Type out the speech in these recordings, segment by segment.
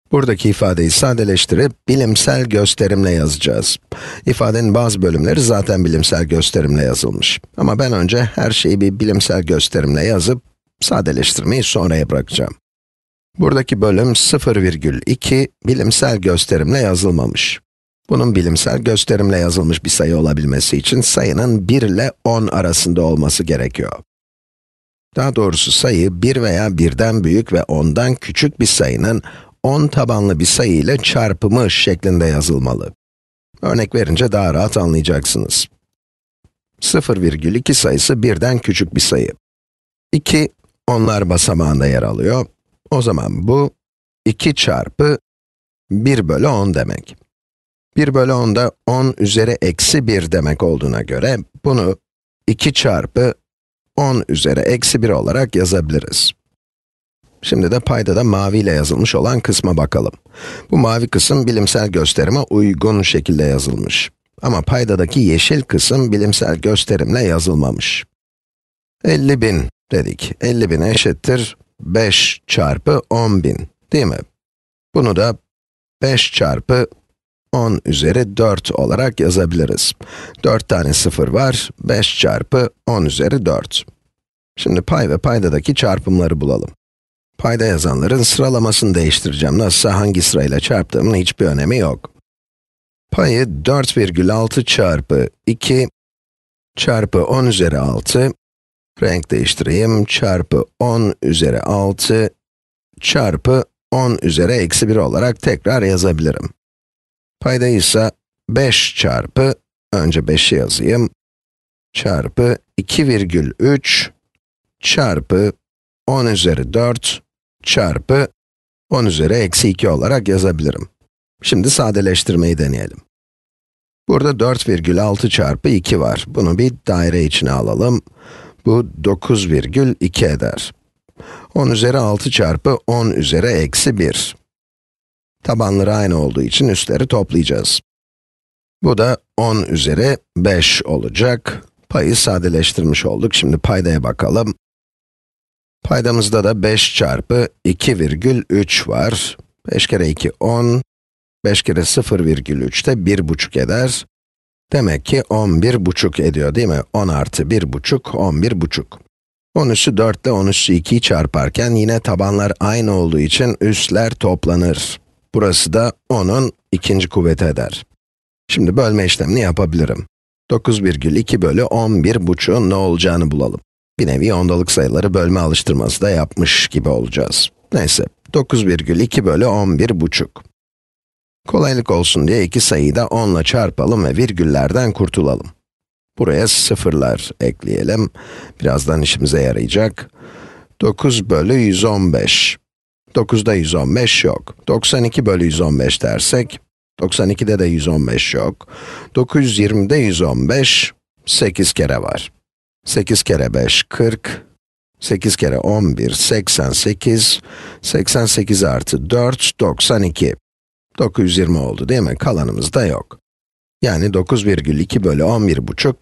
Buradaki ifadeyi sadeleştirip bilimsel gösterimle yazacağız. İfadenin bazı bölümleri zaten bilimsel gösterimle yazılmış. Ama ben önce her şeyi bir bilimsel gösterimle yazıp, sadeleştirmeyi sonraya bırakacağım. Buradaki bölüm 0,2 bilimsel gösterimle yazılmamış. Bunun bilimsel gösterimle yazılmış bir sayı olabilmesi için sayının 1 ile 10 arasında olması gerekiyor. Daha doğrusu sayı 1 veya 1'den büyük ve 10'dan küçük bir sayının 10 tabanlı bir sayı ile çarpımı şeklinde yazılmalı. Örnek verince daha rahat anlayacaksınız. 0,2 sayısı 1'den küçük bir sayı. 2, onlar basamağında yer alıyor. O zaman bu 2 çarpı 1 bölü 10 demek. 1 bölü 10 da 10 üzeri eksi 1 demek olduğuna göre, bunu 2 çarpı 10 üzeri eksi 1 olarak yazabiliriz. Şimdi de paydada mavi ile yazılmış olan kısma bakalım. Bu mavi kısım bilimsel gösterime uygun şekilde yazılmış. Ama paydadaki yeşil kısım bilimsel gösterimle yazılmamış. 50.000 dedik. 50.000 eşittir 5 çarpı 10.000, değil mi? Bunu da 5 çarpı 10 üzeri 4 olarak yazabiliriz. 4 tane sıfır var, 5 çarpı 10 üzeri 4. Şimdi pay ve paydadaki çarpımları bulalım. Payda yazanların sıralamasını değiştireceğim. Nasılsa hangi sırayla çarptığımın hiçbir önemi yok. Payı 4,6 çarpı 2 çarpı 10 üzeri 6, renk değiştireyim, çarpı 10 üzeri 6 çarpı 10 üzeri eksi 1 olarak tekrar yazabilirim. Paydayı ise 5 çarpı, önce 5'i yazayım, çarpı 2,3 çarpı 10 üzeri 4 çarpı 10 üzeri eksi 2 olarak yazabilirim. Şimdi sadeleştirmeyi deneyelim. Burada 4,6 çarpı 2 var. Bunu bir daire içine alalım. Bu 9,2 eder. 10 üzeri 6 çarpı 10 üzeri eksi 1. Tabanları aynı olduğu için üstleri toplayacağız. Bu da 10 üzeri 5 olacak. Payı sadeleştirmiş olduk. Şimdi paydaya bakalım. Paydamızda da 5 çarpı 2,3 var. 5 kere 2, 10. 5 kere 0,3 de 1,5 eder. Demek ki 11,5 ediyor, değil mi? 10 artı 1,5, 11,5. 10 üssü 4 ile 10 üssü 2'yi çarparken yine tabanlar aynı olduğu için üsler toplanır. Burası da 10'un ikinci kuvveti eder. Şimdi bölme işlemini yapabilirim. 9,2 bölü 11,5'un ne olacağını bulalım. Bir nevi ondalık sayıları bölme alıştırması da yapmış gibi olacağız. Neyse, 9,2 bölü 11,5. Kolaylık olsun diye iki sayıyı da 10 ile çarpalım ve virgüllerden kurtulalım. Buraya sıfırlar ekleyelim. Birazdan işimize yarayacak. 9 bölü 115. 9'da 115 yok. 92 bölü 115 dersek, 92'de de 115 yok. 920'de 115, 8 kere var. 8 kere 5, 40. 8 kere 11, 88. 88 artı 4, 92. 920 oldu, değil mi? Kalanımız da yok. Yani 9,2 bölü 11,5,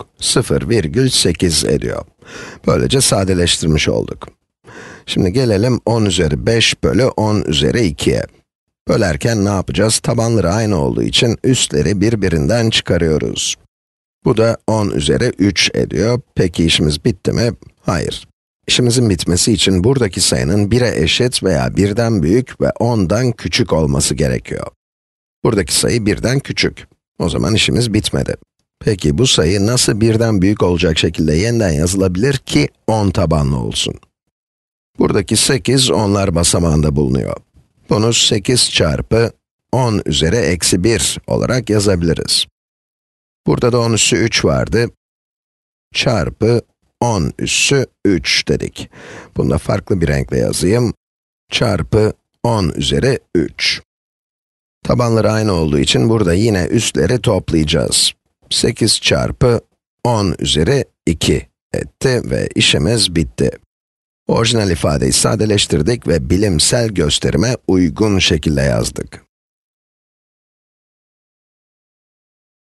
0,8 ediyor. Böylece sadeleştirmiş olduk. Şimdi gelelim 10 üzeri 5 bölü 10 üzeri 2'ye. Bölerken ne yapacağız? Tabanları aynı olduğu için üstleri birbirinden çıkarıyoruz. Bu da 10 üzeri 3 ediyor. Peki işimiz bitti mi? Hayır. İşimizin bitmesi için buradaki sayının 1'e eşit veya 1'den büyük ve 10'dan küçük olması gerekiyor. Buradaki sayı 1'den küçük. O zaman işimiz bitmedi. Peki bu sayı nasıl 1'den büyük olacak şekilde yeniden yazılabilir ki 10 tabanlı olsun? Buradaki 8, onlar basamağında bulunuyor. Bunu 8 çarpı 10 üzeri eksi 1 olarak yazabiliriz. Burada da 10 üssü 3 vardı. Çarpı 10 üssü 3 dedik. Bunu da farklı bir renkle yazayım. Çarpı 10 üzeri 3. Tabanları aynı olduğu için burada yine üstleri toplayacağız. 8 çarpı 10 üzeri 2 etti ve işimiz bitti. Orijinal ifadeyi sadeleştirdik ve bilimsel gösterime uygun şekilde yazdık.